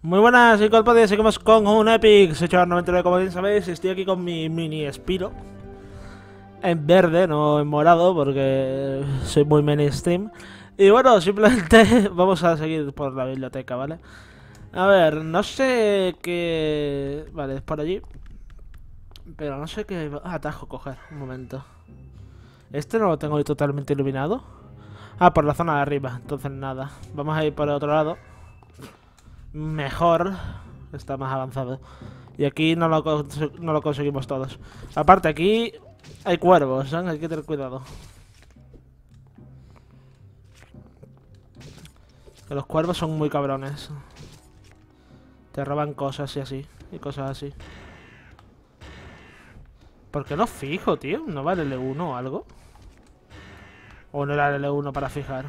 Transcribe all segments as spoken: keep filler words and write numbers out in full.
Muy buenas, soy Colpody, seguimos con un Epic Search noventa y nueve, como bien sabéis. Estoy aquí con mi mini Spiro en verde, no en morado, porque soy muy mainstream. Y bueno, simplemente vamos a seguir por la biblioteca, ¿vale? A ver, no sé qué... Vale, es por allí. Pero no sé qué atajo coger, un momento. Este no lo tengo totalmente iluminado. Ah, por la zona de arriba, entonces nada. Vamos a ir por el otro lado. Mejor. Está más avanzado. Y aquí no lo, no lo conseguimos todos. Aparte, aquí hay cuervos, ¿eh? Hay que tener cuidado. Que los cuervos son muy cabrones. Te roban cosas y así. Y cosas así. ¿Por qué no fijo, tío? ¿No vale L uno o algo? ¿O no era L uno para fijar?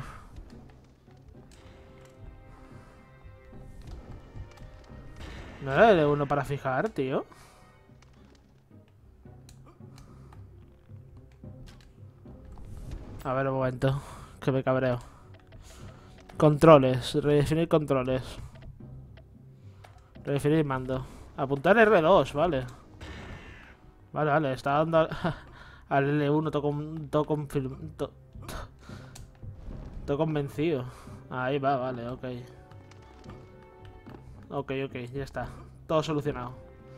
¿No era L uno para fijar, tío? A ver, un momento. Que me cabreo. Controles. Redefinir controles. Redefinir mando. Apuntar R dos, vale. Vale, vale. Está dando al, al L uno todo, con, todo, confirm, todo, todo convencido. Ahí va, vale, ok. Ok, ok, ya está. Todo solucionado.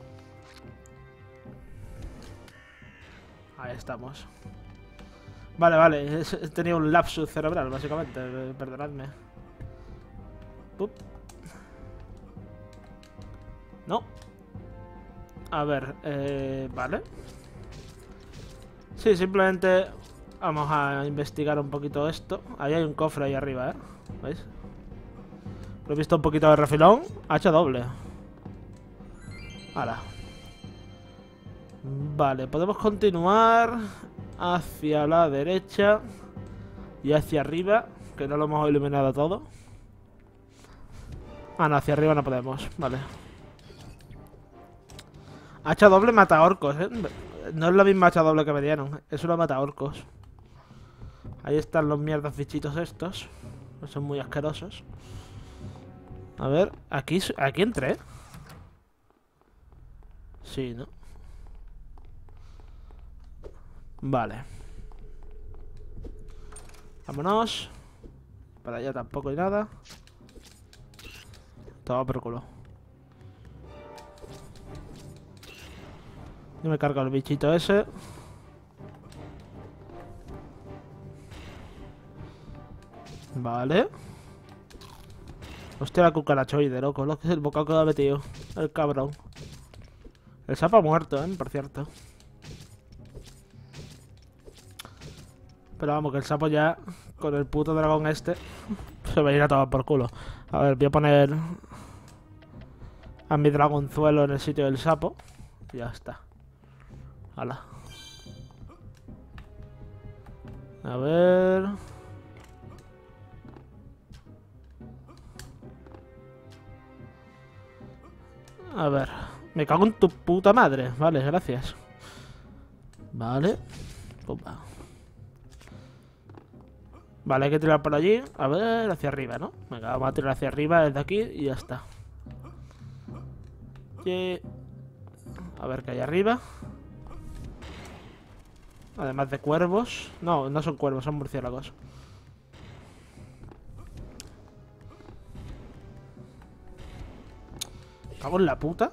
Ahí estamos. Vale, vale. He tenido un lapsus cerebral, básicamente. Perdonadme. Pup. No. A ver, eh, vale. Sí, simplemente vamos a investigar un poquito esto. Ahí hay un cofre ahí arriba, ¿eh? ¿Veis? Lo he visto un poquito de refilón. Hacha doble. Ahora. Vale, podemos continuar hacia la derecha y hacia arriba, que no lo hemos iluminado todo. Ah, no, hacia arriba no podemos. Vale. Hacha doble mata orcos, ¿eh? No es la misma hacha doble que me dieron. Es una mata orcos. Ahí están los mierdas bichitos estos. Son muy asquerosos. A ver, aquí, aquí entré. Sí, ¿no? Vale. Vámonos. Para allá tampoco hay nada. Todo por culo. Yo me cargo el bichito ese. Vale. Hostia, la cucarachoide, loco. Lo que es el bocado que ha metido. El cabrón. El sapo ha muerto, ¿eh? Por cierto. Pero vamos, que el sapo ya, con el puto dragón este, se va a ir a tomar por culo. A ver, voy a poner a mi dragonzuelo en el sitio del sapo. Y ya está. Hala. A ver... A ver... Me cago en tu puta madre. Vale, gracias. Vale. Opa. Vale, hay que tirar por allí. A ver, hacia arriba, ¿no? Venga, vamos a tirar hacia arriba desde aquí y ya está. Y... A ver qué hay arriba. Además de cuervos. No, no son cuervos, son murciélagos. Cago en la puta.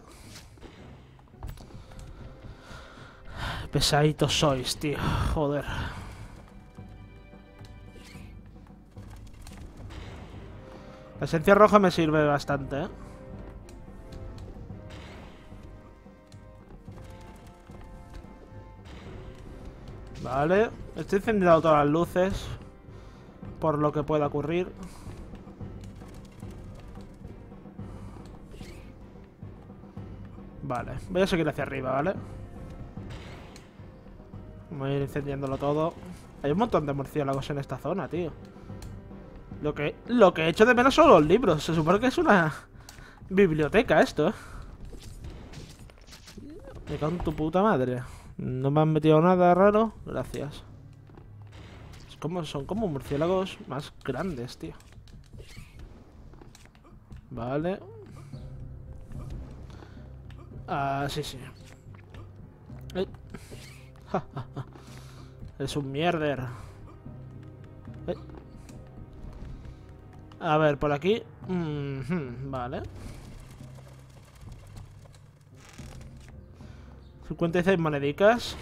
Pesaditos sois, tío. Joder. La esencia roja me sirve bastante, ¿eh? Vale. Estoy encendiendo todas las luces. Por lo que pueda ocurrir. Vale. Voy a seguir hacia arriba, ¿vale? Voy a ir incendiándolo todo. Hay un montón de murciélagos en esta zona, tío. Lo que, lo que he hecho de menos son los libros. Se supone que es una biblioteca esto, ¿eh? Me cago en tu puta madre. No me han metido nada raro. Gracias. Es como, son como murciélagos más grandes, tío. Vale. Ah, sí, sí. Eh. Es un mierder. Eh. A ver, por aquí. Mm-hmm, vale. cincuenta y seis monedicas.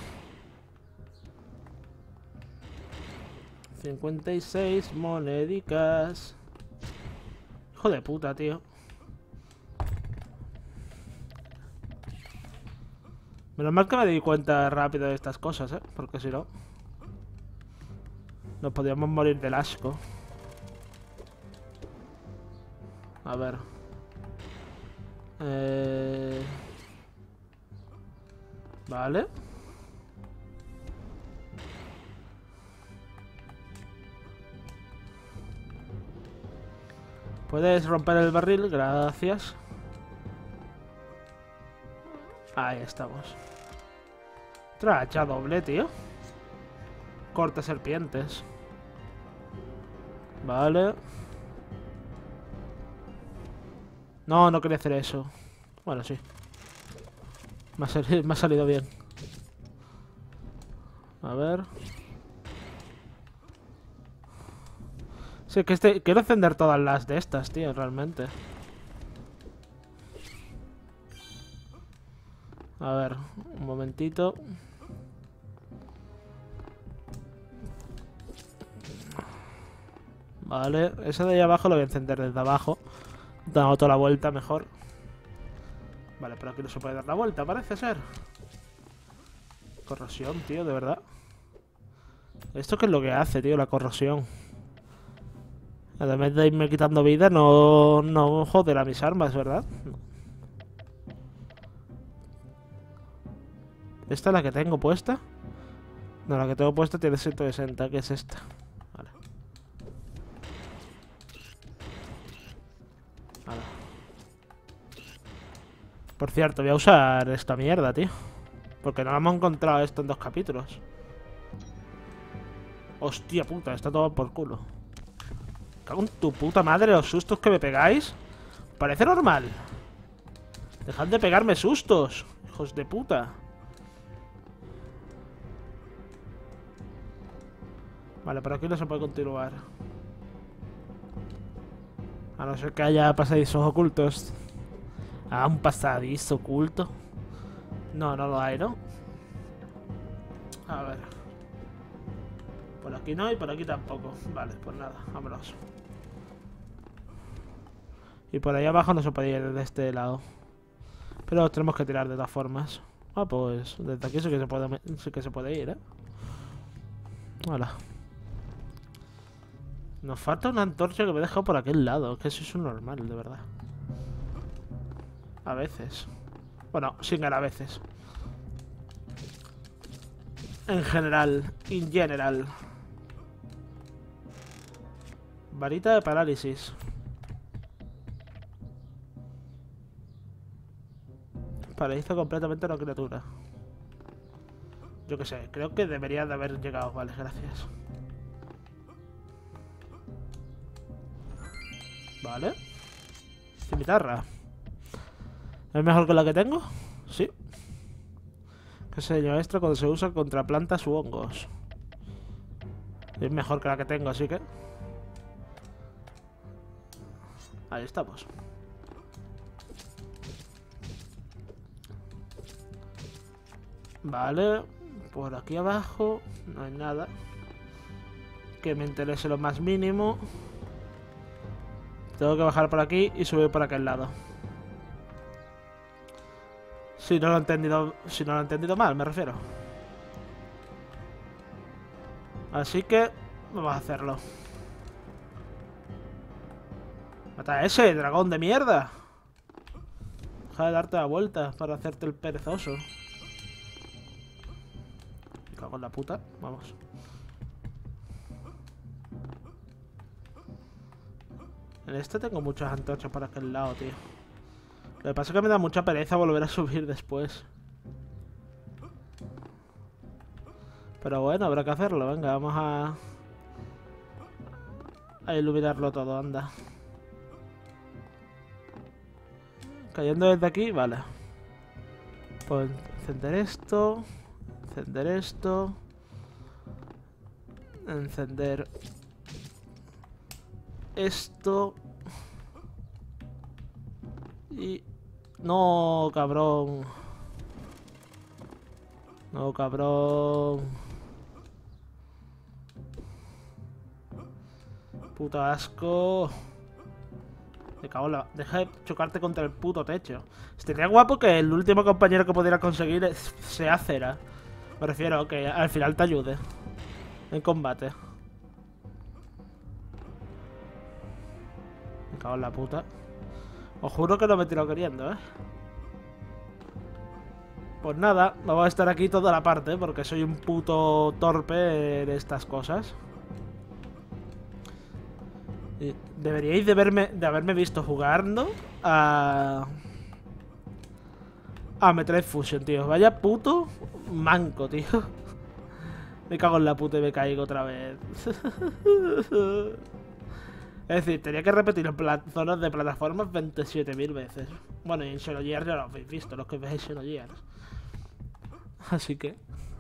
cincuenta y seis monedicas. Hijo de puta, tío. Menos mal que me di cuenta rápido de estas cosas, ¿eh? Porque si no... nos podríamos morir del asco. A ver. Eh... Vale. Puedes romper el barril, gracias. Ahí estamos. Tracha doble, tío. Corta serpientes. Vale. No, no quería hacer eso. Bueno, sí. Me ha salido, me ha salido bien. A ver. Sí, que este... quiero encender todas las de estas, tío, realmente. A ver, un momentito. Vale, ese de ahí abajo lo voy a encender desde abajo. Dando toda la vuelta mejor. Vale, pero aquí no se puede dar la vuelta, parece ser. Corrosión, tío, de verdad. ¿Esto qué es lo que hace, tío? La corrosión. Además de irme quitando vida, no, no joderá mis armas, ¿verdad? No. ¿Esta es la que tengo puesta? No, la que tengo puesta tiene ciento sesenta, que es esta. Vale. Vale. Por cierto, voy a usar esta mierda, tío. Porque no hemos encontrado esto en dos capítulos. Hostia puta, está todo por culo. Cago en tu puta madre los sustos que me pegáis. Parece normal. Dejad de pegarme sustos, hijos de puta. Vale, pero aquí no se puede continuar. A no ser que haya pasadizos ocultos. Ah, un pasadizo oculto. No, no lo hay, ¿no? A ver. Por aquí no y por aquí tampoco. Vale, pues nada, vámonos. Y por ahí abajo no se puede ir desde este lado. Pero tenemos que tirar de todas formas. Ah, pues desde aquí sí que se puede, sí que se puede ir, ¿eh? Hola. Nos falta una antorcha que me he dejado por aquel lado. Que eso es un normal, de verdad. A veces. Bueno, sin ganar a veces. En general. In general. Varita de parálisis. Paraliza completamente a la criatura. Yo qué sé, creo que debería de haber llegado. Vale, gracias. Vale. Cimitarra. ¿Es mejor que la que tengo? Sí. ¿Qué señal extra cuando se usa contra plantas u hongos? Es mejor que la que tengo, así que... ahí estamos. Vale. Por aquí abajo no hay nada que me interese lo más mínimo. Tengo que bajar por aquí y subir por aquel lado. Si no lo he entendido, si no lo he entendido mal, me refiero. Así que vamos a hacerlo. Mata a ese dragón de mierda. Deja de darte la vuelta para hacerte el perezoso. Me cago en la puta. Vamos. En este tengo muchas antorchas por aquel lado, tío. Lo que pasa es que me da mucha pereza volver a subir después. Pero bueno, habrá que hacerlo. Venga, vamos a... a iluminarlo todo, anda. Cayendo desde aquí, vale. Puedo encender esto. Encender esto. Encender esto. Y... No, cabrón. No, cabrón. Puto asco. Me cago en la... Deja de chocarte contra el puto techo. Estaría guapo que el último compañero que pudiera conseguir es- sea Cera. Me refiero a que al final te ayude en combate. Me cago en la puta. Os juro que no me he tirado queriendo, ¿eh? Pues nada, vamos a estar aquí toda la parte porque soy un puto torpe en estas cosas. Y deberíais de, verme, de haberme visto jugando a... A Metroid Fusion, tío. Vaya puto manco, tío. Me cago en la puta y me caigo otra vez. Es decir, tenía que repetir en zonas de plataformas veintisiete mil veces. Bueno, y en Xenogears ya lo habéis visto, los que veis Xenogears. Así que...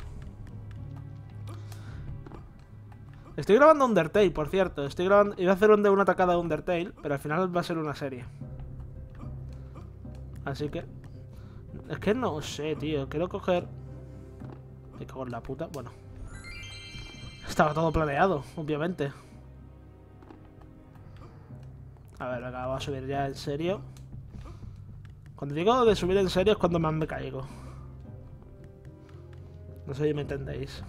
Estoy grabando Undertale, por cierto. Estoy grabando... Iba a hacer un de una atacada de Undertale, pero al final va a ser una serie. Así que... Es que no sé, tío. Quiero coger... Me cago en la puta. Bueno. Estaba todo planeado, obviamente. A ver, venga, vamos a subir ya en serio. Cuando digo de subir en serio es cuando más me caigo. No sé si me entendéis.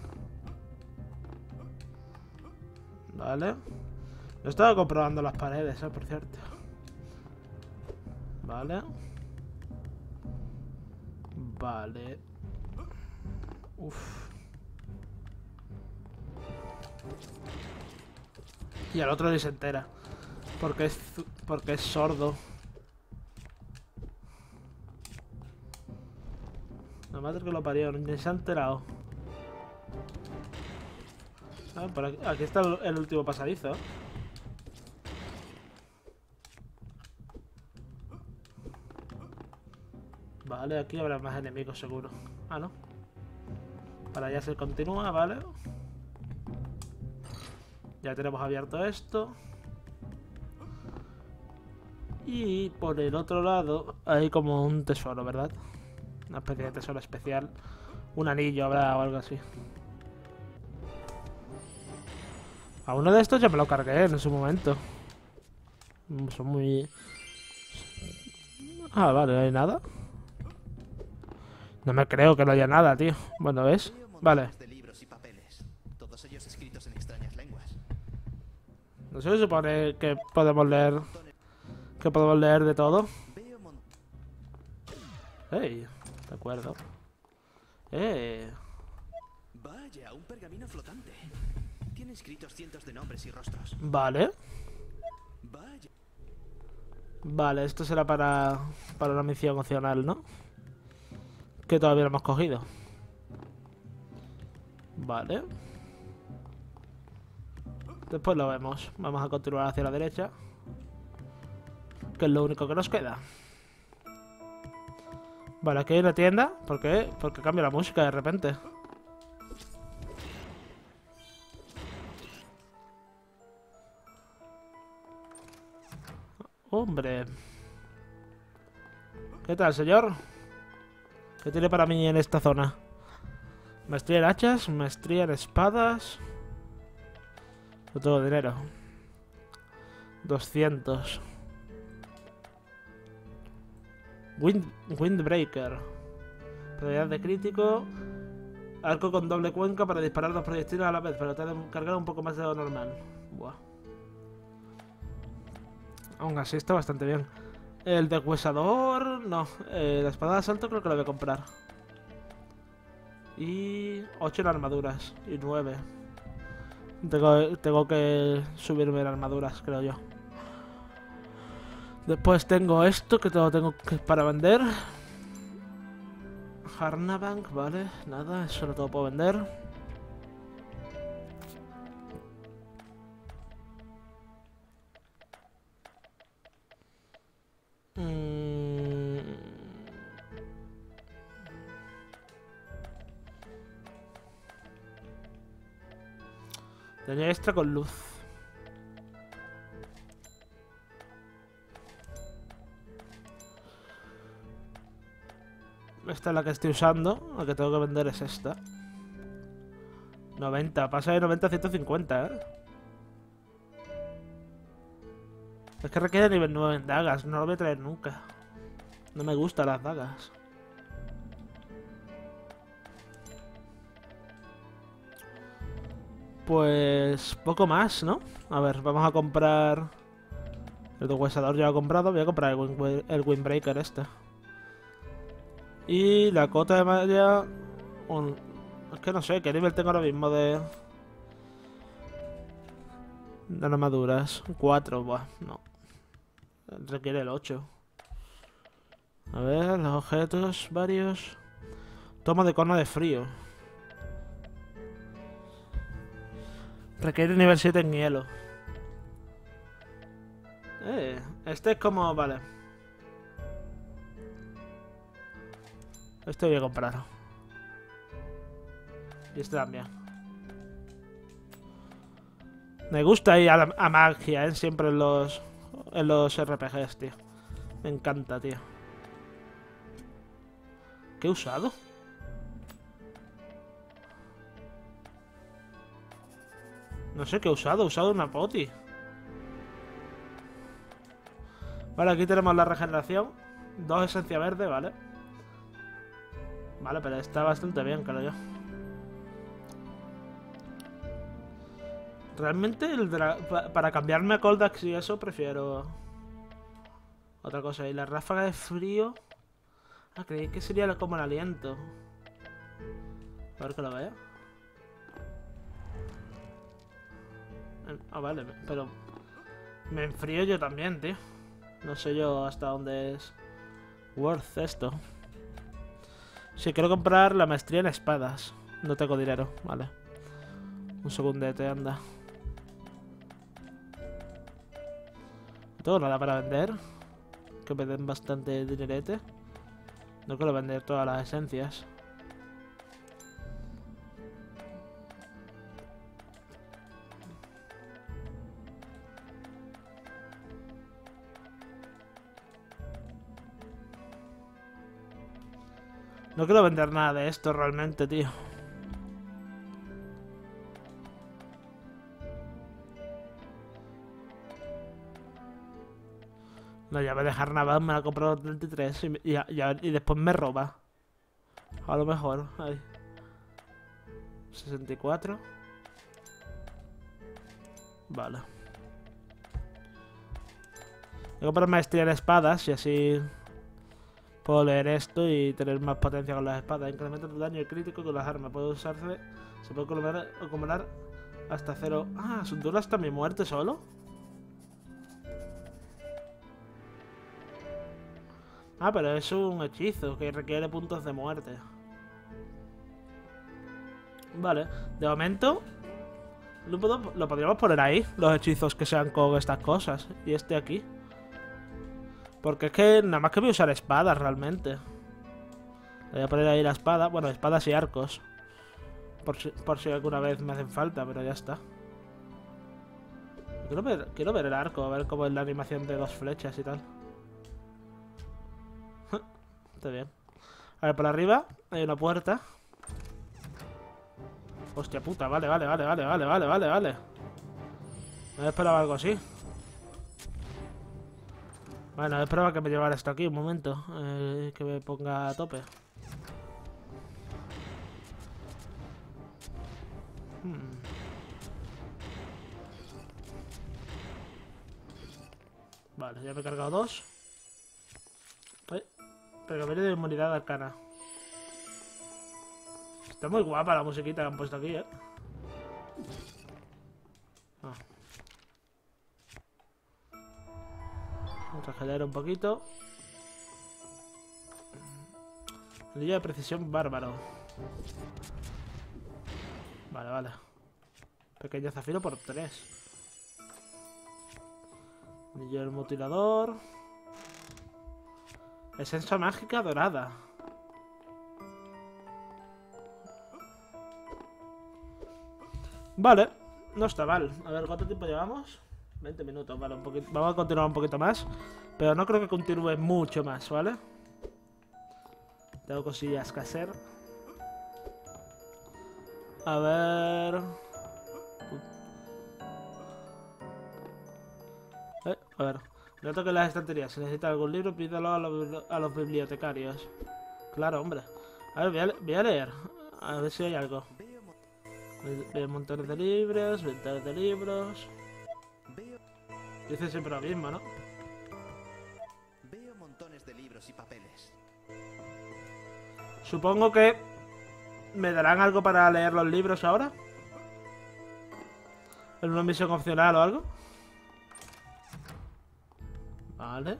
Vale. Yo estaba comprobando las paredes, eh, por cierto. Vale. Vale. Uf. Y al otro ni se entera. Porque es, porque es sordo. La madre que lo parió, ni se ha enterado. Ah, por aquí, aquí está el, el último pasadizo. Vale, aquí habrá más enemigos seguro. Ah, no. Para allá se continúa, vale. Ya tenemos abierto esto. Y por el otro lado hay como un tesoro, ¿verdad? Una especie de tesoro especial. Un anillo habrá o algo así. A uno de estos ya me lo cargué en su momento. Son muy... Ah, vale, no hay nada. No me creo que no haya nada, tío. Bueno, ¿ves? Vale. De libros y papeles, todos ellos escritos en extrañas lenguas. No se supone que podemos leer... Que podemos leer de todo. Veo mon- Ey, de acuerdo. Eh... Vaya, un pergamino flotante. Tiene escritos cientos de nombres y rostros. Vale. Vaya. Vale, esto será para... Para una misión opcional, ¿no? Que todavía no hemos cogido. Vale. Después lo vemos. Vamos a continuar hacia la derecha. Que es lo único que nos queda. Vale, aquí hay una tienda. ¿Por qué? Porque cambia la música de repente. Hombre. ¿Qué tal, señor? ¿Qué tiene para mí en esta zona? Maestría en hachas, maestría en espadas. No tengo dinero. doscientos. Wind, Windbreaker. Probabilidad de crítico. Arco con doble cuenca para disparar dos proyectiles a la vez, pero te ha de cargar un poco más de lo normal. Buah. Aún así está bastante bien. El deshuesador... No. Eh, la espada de asalto creo que la voy a comprar. Y... ocho en armaduras. Y nueve. Tengo, tengo que subirme en armaduras, creo yo. Después tengo esto que todo tengo que para vender. Harnabank, vale. Nada, eso no todo puedo vender. Mm. Daño extra con luz. Esta es la que estoy usando. La que tengo que vender es esta. noventa. Pasa de noventa a ciento cincuenta, ¿eh? Es que requiere nivel nueve en dagas. No lo voy a traer nunca. No me gustan las dagas. Pues poco más, ¿no? A ver, vamos a comprar... El deshuesador ya lo he comprado. Voy a comprar el, wind, el Windbreaker este. Y la cota de malla... Un... Es que no sé, ¿qué nivel tengo ahora mismo de... De armaduras? cuatro, buah, no. Requiere el ocho. A ver, los objetos, varios... Toma de cono de frío. Requiere nivel siete en hielo. Eh, este es como... Vale. Este voy a comprar. Y este también. Me gusta ir a, la, a magia, ¿eh? Siempre en los... En los R P Gs, tío. Me encanta, tío. ¿Qué he usado? No sé qué he usado. He usado una poti. Vale, aquí tenemos la regeneración. Dos esencia verde, vale. Vale, pero está bastante bien, creo yo. Realmente, el pa para cambiarme a Coldax y eso, prefiero... Otra cosa. Y la ráfaga de frío... Ah, creí que sería como el aliento. A ver que lo vea. Ah, vale, pero... Me enfrío yo también, tío. No sé yo hasta dónde es... Worth esto. Sí, quiero comprar la maestría en espadas. No tengo dinero, vale. Un segundete, anda. No tengo nada para vender. Que me den bastante dinerete. No quiero vender todas las esencias. No quiero vender nada de esto realmente, tío. No, ya voy a dejar nada, me la he comprado treinta y tres y, y, y, y después me roba. A lo mejor. Ahí. sesenta y cuatro. Vale. Voy a comprar maestría en espadas y así puedo leer esto y tener más potencia con las espadas. Incrementa tu daño crítico con las armas. Puede usarse. Se puede acumular, acumular hasta cero. Ah, ¿dura hasta mi muerte solo? Ah, pero es un hechizo que requiere puntos de muerte. Vale, de momento lo, puedo, lo podríamos poner ahí, los hechizos que sean con estas cosas. Y este aquí. Porque es que nada más que voy a usar espadas realmente. Voy a poner ahí la espada. Bueno, espadas y arcos. Por si, por si alguna vez me hacen falta, pero ya está. Quiero ver, quiero ver el arco, a ver cómo es la animación de dos flechas y tal. Está bien. A ver, por arriba hay una puerta. Hostia puta, vale, vale, vale, vale, vale, vale, vale, vale. Me esperaba algo así. Bueno, esperaba que me llevara esto aquí un momento. Eh, que me ponga a tope. Hmm. Vale, ya me he cargado dos. Ay, pergamino de inmunidad arcana. Está muy guapa la musiquita que han puesto aquí, eh. Ah. Vamos a generar un poquito. Anillo de precisión bárbaro. Vale, vale. Pequeño zafiro por tres. Anillo del mutilador. Esencia mágica dorada. Vale. no está mal. A ver, ¿cuánto tiempo llevamos? veinte minutos, vale, un poquito. Vamos a continuar un poquito más. Pero no creo que continúe mucho más, ¿vale? Tengo cosillas que hacer. A ver... Eh, a ver. Noto que en las estanterías, si necesita algún libro, pídelo a los, a los bibliotecarios. Claro, hombre. A ver, voy a, voy a leer. A ver si hay algo. Veo montones de libros, montones de libros. Dice siempre lo mismo, ¿no? Veo montones de libros y papeles. Supongo que me darán algo para leer los libros ahora. ¿En una misión opcional o algo? Vale.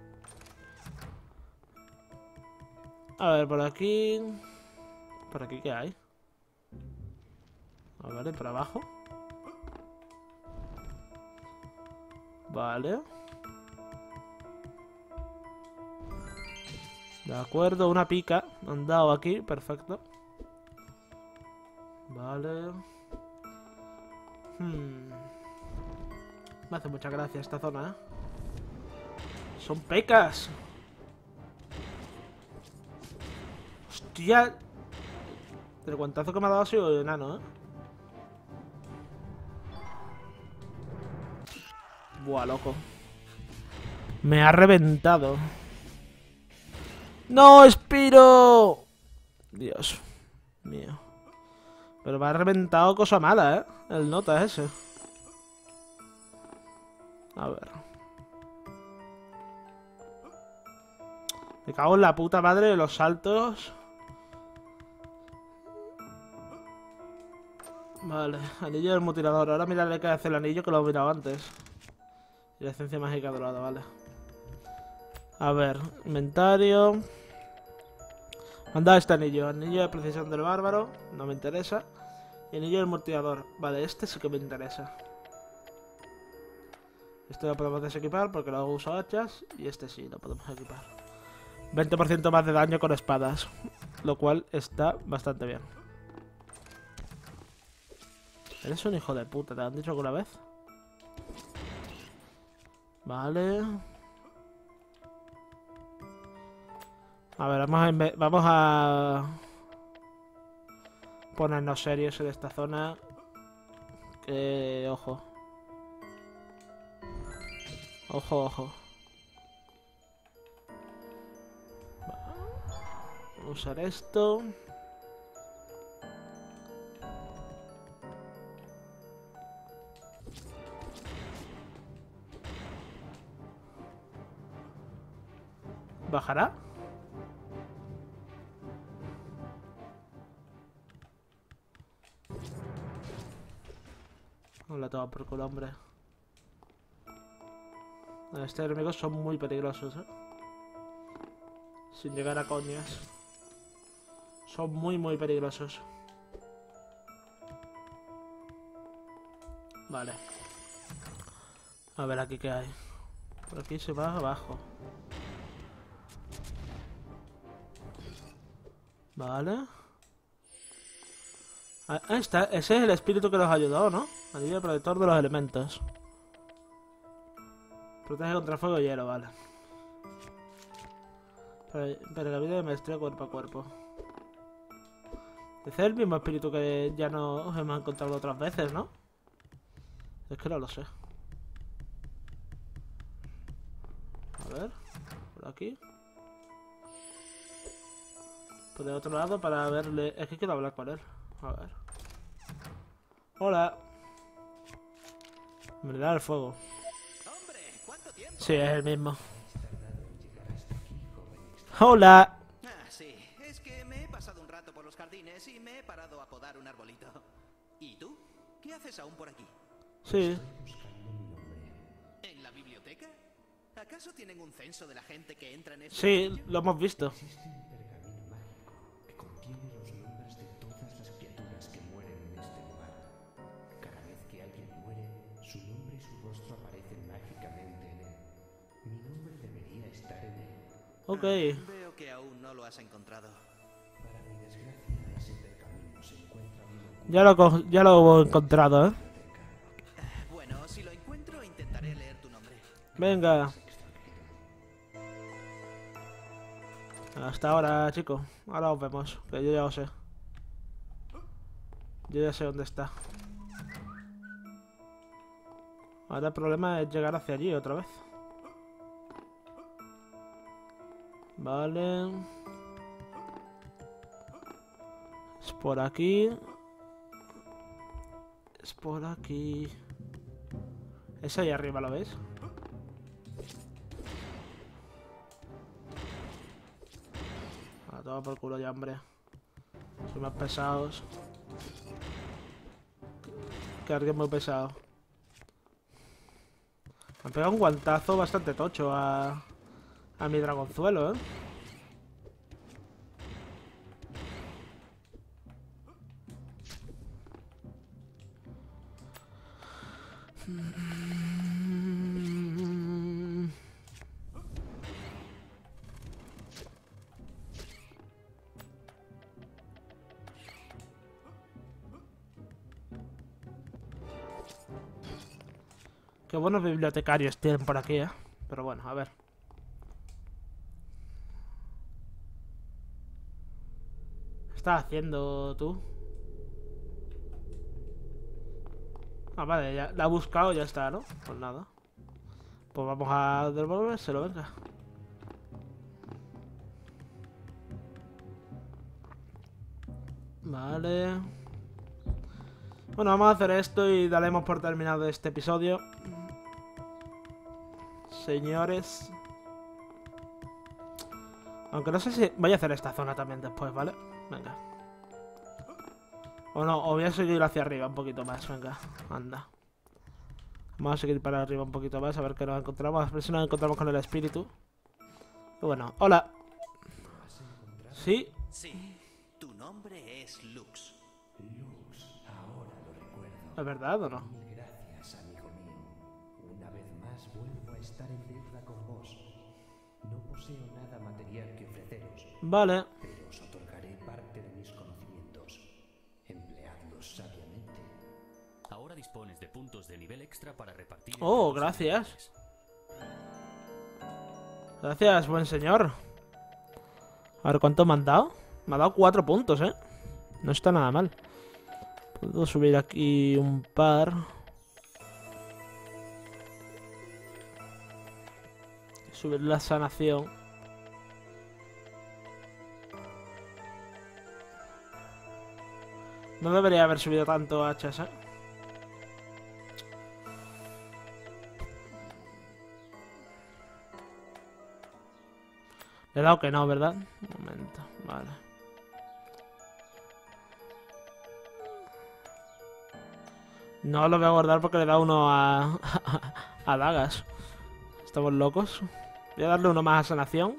A ver, por aquí... ¿Por aquí qué hay? A ver, por abajo. Vale. De acuerdo, una pica. Me han dado aquí, perfecto. Vale. Hmm. Me hace mucha gracia esta zona, ¿eh? ¡Son pecas! ¡Hostia! El guantazo que me ha dado ha sido enano, ¿eh? Buah, loco. Me ha reventado. ¡No, Spiro! Dios mío. Pero me ha reventado cosa mala, ¿eh? El nota ese. A ver. Me cago en la puta madre de los saltos. Vale, anillo del mutilador. Ahora miraré qué hace el anillo, que lo he mirado antes. Y la esencia mágica dorada, vale. A ver, inventario. Me han dado este anillo. Anillo de precisión del bárbaro. No me interesa. Y anillo del mutilador. Vale, este sí que me interesa. Este lo podemos desequipar porque luego uso hachas. Y este sí, lo podemos equipar. veinte por ciento más de daño con espadas. Lo cual está bastante bien. ¿Eres un hijo de puta? ¿Te lo han dicho alguna vez? Vale. A ver, vamos a, vamos a ponernos serios en esta zona. Que... Ojo. Ojo, ojo. Vamos a usar esto. ¿Bajará? No la toma por culo, hombre. Estos enemigos son muy peligrosos, ¿eh? Sin llegar a coñas. Son muy, muy peligrosos. Vale. A ver aquí qué hay. Por aquí se va abajo. Vale. Ah, ahí está. Ese es el espíritu que nos ha ayudado, ¿no? Anillo protector de los elementos. Protege contra fuego y hielo, vale. Pergamino de maestría cuerpo a cuerpo. Ese es el mismo espíritu que ya nos hemos encontrado otras veces, ¿no? Es que no lo sé. A ver. Por aquí. Por el otro lado para verle... Es que quiero hablar con él. A ver. Hola. Me da el fuego. Sí, es el mismo. Hola. Ah, sí. Es que me he pasado un rato por los jardines y me he parado a podar un arbolito. ¿Y tú? ¿Qué haces aún por aquí? Sí. ¿En la biblioteca? ¿Acaso tienen un censo de la gente que entra en este Sí, sitio? lo hemos visto. Existe un pergamino mágico que contiene los nombres de todas las criaturas que mueren en este lugar. Cada vez que alguien muere, su nombre y su rostro aparecen mágicamente en él. Mi nombre debería estar en él. Ok. Veo que aún no lo has encontrado. Para mi desgracia, ese pergamino se encuentra bien oculto Ya lo, co- ya lo he encontrado, ¿eh? en la biblioteca. Venga. Hasta ahora, chicos. Ahora os vemos, que yo ya lo sé. Yo ya sé dónde está. Ahora el problema es llegar hacia allí otra vez. Vale. Es por aquí. Es por aquí. Es ahí arriba, ¿lo veis? A todo por culo ya, hombre. Son más pesados. Que alguien muy pesado. Me han pegado un guantazo bastante tocho a, a mi dragonzuelo, ¿eh? Qué buenos bibliotecarios tienen por aquí, ¿eh? Pero bueno, a ver. ¿Qué estás haciendo tú? Ah, vale, ya la ha buscado, ya está, ¿no? Pues nada. Pues vamos a devolvérselo, venga. Vale. Bueno, vamos a hacer esto y daremos por terminado este episodio. Señores. Aunque no sé si... Voy a hacer esta zona también después, ¿vale? Venga. O no, o voy a seguir hacia arriba un poquito más, venga. Anda. Vamos a seguir para arriba un poquito más, a ver qué nos encontramos. A ver si nos encontramos con el espíritu. Y bueno, hola. ¿Sí? Sí, tu nombre es Lux. Lux, ahora lo recuerdo. ¿Es verdad o no? Mil gracias, amigo mío. Una vez más vuelvo a estar en deuda con vos. No poseo nada material que ofreceros, Vale. pero os otorgaré parte de mis conocimientos. Empleadlos sabiamente. Ahora dispones de puntos de nivel extra para repartir. Oh, entre los gracias. jugadores. Gracias, buen señor. A ver, ¿cuánto me han dado? Me ha dado cuatro puntos, ¿eh? No está nada mal. Puedo subir aquí un par. Subir la sanación. No debería haber subido tanto hachas, ¿eh? Le he dado que no, ¿verdad? Un momento, vale. No lo voy a guardar porque le da uno a... a dagas. Estamos locos. Voy a darle uno más a sanación.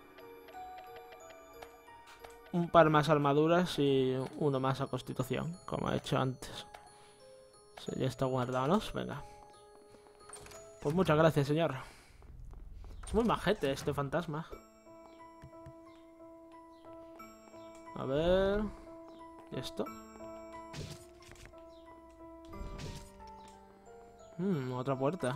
Un par más a armaduras y uno más a constitución, como he hecho antes. Sí, ya está guardado, ¿no? Venga. Pues muchas gracias, señor. Es muy majete este fantasma. A ver... ¿Y esto? Mmm, otra puerta.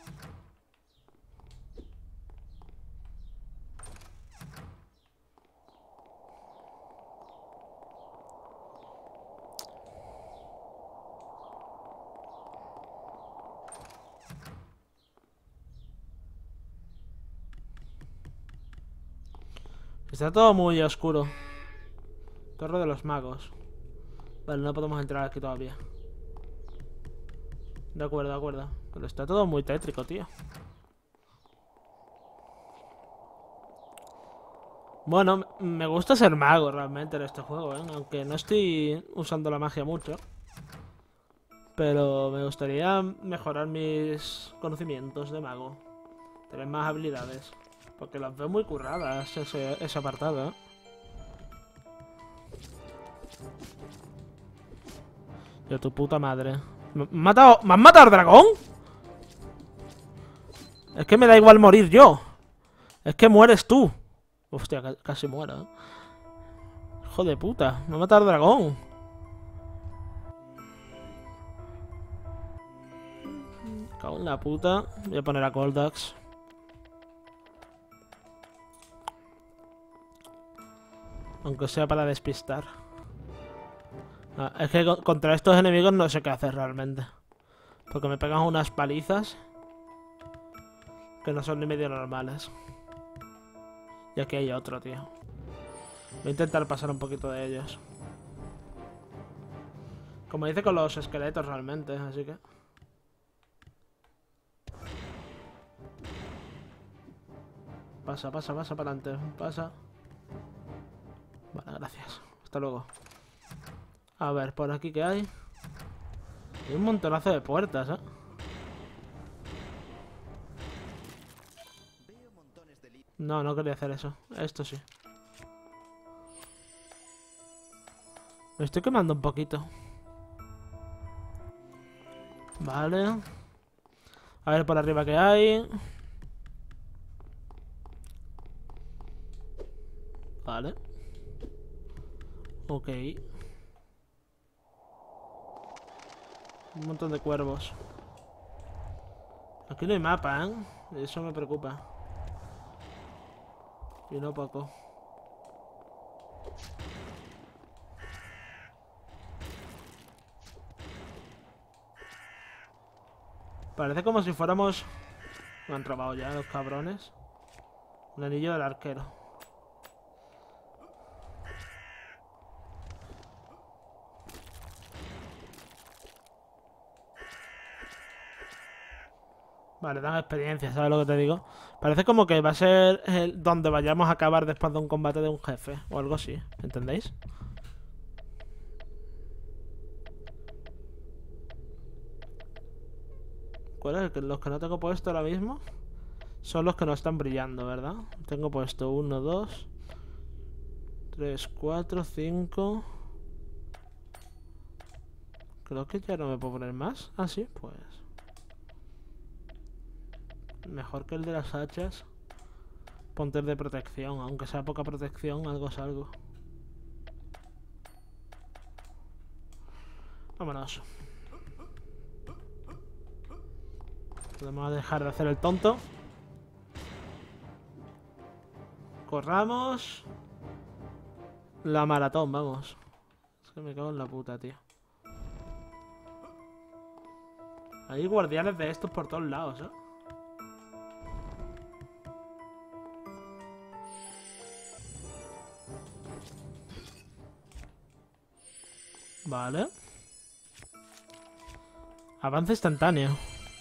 Está todo muy oscuro. Torre de los magos. Vale, no podemos entrar aquí todavía. De acuerdo, de acuerdo. Pero está todo muy tétrico, tío. Bueno, me gusta ser mago realmente en este juego, ¿eh? Aunque no estoy usando la magia mucho. Pero me gustaría mejorar mis conocimientos de mago. Tener más habilidades. Porque las veo muy curradas ese, ese apartado, ¿eh? De tu puta madre. ¿Me han matado? ¿Me han matado al dragón? Es que me da igual morir yo. Es que mueres tú. Hostia, casi muero, ¿eh? Hijo de puta. Me ha matado al dragón. Cago en la puta. Voy a poner a Goldax. Aunque sea para despistar. Ah, es que co- contra estos enemigos no sé qué hacer realmente. Porque me pegan unas palizas que no son ni medio normales. Y aquí hay otro, tío. Voy a intentar pasar un poquito de ellos. Como dice con los esqueletos realmente, así que... Pasa, pasa, pasa para adelante. Pasa. Vale, gracias. Hasta luego. A ver, por aquí ¿qué hay? Hay un montonazo de puertas, ¿eh? Veo montones de li- No, no quería hacer eso. Esto sí. Me estoy quemando un poquito. Vale. A ver por arriba qué hay. Vale. Ok. Un montón de cuervos. Aquí no hay mapa, ¿eh? Eso me preocupa. Y no poco. Parece como si fuéramos... Me han robado ya los cabrones. Un anillo del arquero. Vale, dan experiencia, ¿sabes lo que te digo? Parece como que va a ser el donde vayamos a acabar después de un combate de un jefe. O algo así, ¿entendéis? ¿Cuál es? ¿El que- Los que no tengo puesto ahora mismo son los que no están brillando, ¿verdad? Tengo puesto uno, dos, tres, cuatro, cinco. Creo que ya no me puedo poner más. Ah, sí, pues... Mejor que el de las hachas. Ponte el de protección, aunque sea poca protección, algo es algo. Vámonos. Podemos dejar de hacer el tonto. Corramos. La maratón, vamos. Es que me cago en la puta, tío. Hay guardianes de estos por todos lados, ¿eh? Vale. Avance instantáneo.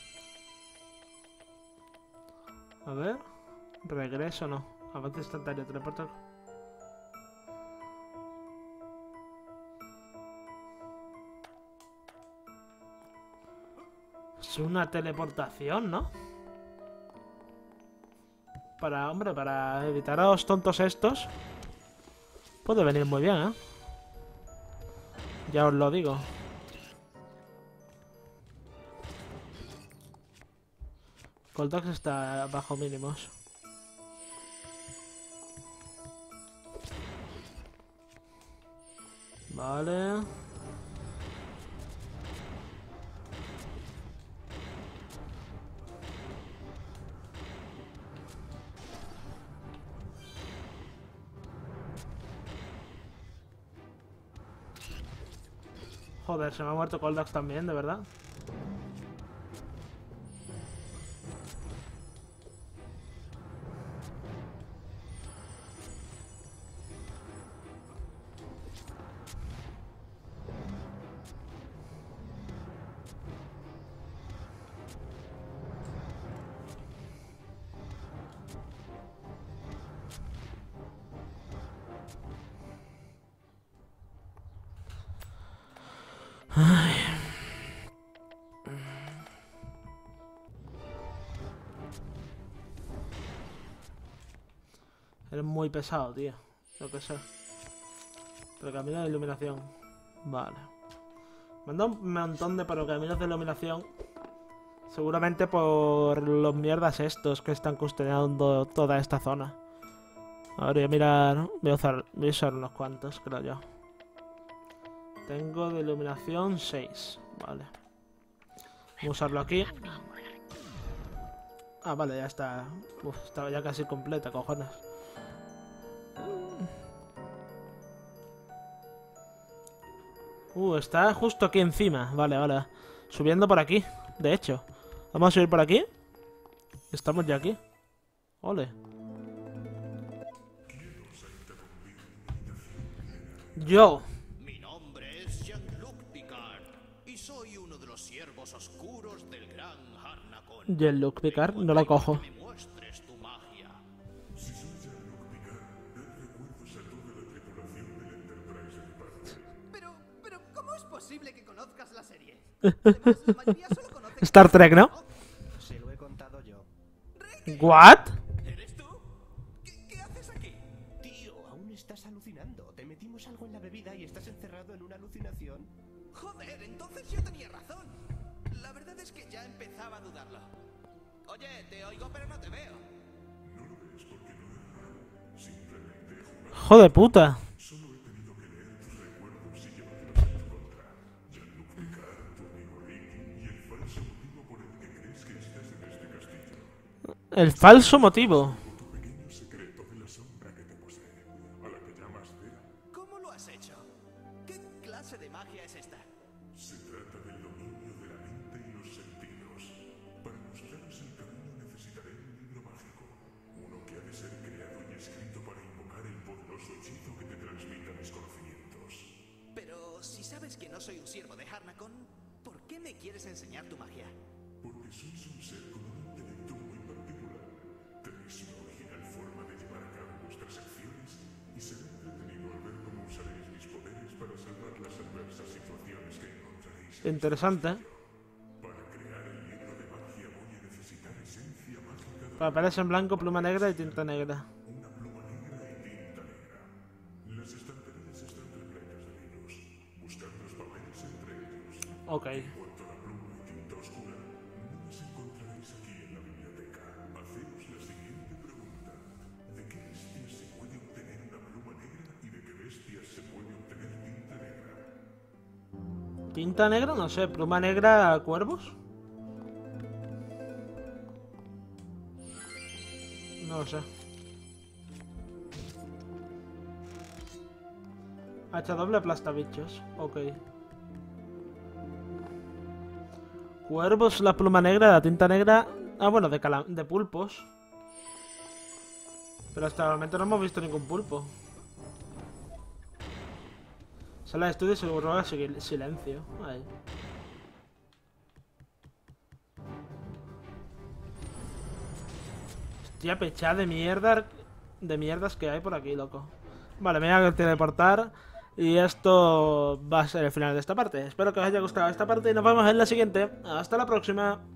A ver. Regreso no. Avance instantáneo. Teleporta. Es una teleportación, ¿no? Para, hombre, para evitar a los tontos estos. Puede venir muy bien, ¿eh? Ya os lo digo. Goldax está bajo mínimos. Vale. Joder, se me ha muerto Goldax también, de verdad. Ay. Eres muy pesado, tío. Lo que sé. Pergamino de iluminación. Vale. Me han dado un montón de pergaminos de iluminación. Seguramente por los mierdas estos que están custodiando toda esta zona. A ver, voy a mirar. Voy a usar, voy a usar unos cuantos, creo yo. Tengo de iluminación seis. Vale. Voy a usarlo aquí. Ah, vale, ya está. Uf, estaba ya casi completa, cojones. Uh, está justo aquí encima. Vale, vale. Subiendo por aquí, de hecho. Vamos a subir por aquí. Estamos ya aquí. Ole. Yo. Mi nombre es Jean-Luc Picard y soy uno de los siervos oscuros del gran Harnakon. Jean-Luc Picard, no lo cojo. Que me muestres tu magia. Pero, pero, ¿cómo es posible que conozcas la serie? Además, la mayoría solo conocen Star Trek, ¿no? Se lo he contado yo. ¿What? ¿Eres tú? ¿Qué, qué haces aquí? Tío, aún estás alucinando. Te metimos algo en la bebida y estás encerrado en una alucinación. Joder, entonces yo tenía razón. La verdad es que ya empezaba a dudarlo. Oye, te oigo pero no te veo. Hijo de puta. El falso motivo. ¿Cómo lo has hecho? ¿Qué clase de magia es esta? Se trata del dominio de la mente y los sentidos. Para mostraros el camino necesitaré un libro mágico. Uno que ha de ser creado y escrito para invocar el poderoso hechizo que te transmita mis conocimientos. Pero si sabes que no soy un siervo de Harnakon, ¿por qué me quieres enseñar tu magia? Porque sois un ser con un intelecto muy particular. Tenéis una original forma de llevar a cabo vuestras acciones y será entretenido al ver cómo usaréis mis poderes para salvar las adversas situaciones que encontraréis. Interesante. Para crear el libro de magia voy a necesitar esencia mágica de Papeles en blanco, pluma negra y tinta negra. una pluma negra y tinta negra. Las estanterías están repletas de libros. Buscad los papeles entre ellos. Ok. En cuanto a la pluma y tinta oscura, no las encontraréis aquí en la biblioteca. Haceos la siguiente pregunta. ¿De qué bestias se puede obtener una pluma negra y de qué bestias se puede obtener tinta negra? Tinta negra, no sé. Pluma negra, cuervos. No lo sé. Hacha doble aplasta bichos. Ok. Cuervos, la pluma negra, la tinta negra. Ah, bueno, de, cala de pulpos. Pero hasta el momento no hemos visto ningún pulpo. Sala de estudio se borró a silencio. Ahí. Hostia, pechada de mierda. De mierdas que hay por aquí, loco. Vale, me voy a teleportar. Y esto va a ser el final de esta parte. Espero que os haya gustado esta parte y nos vemos en la siguiente. Hasta la próxima.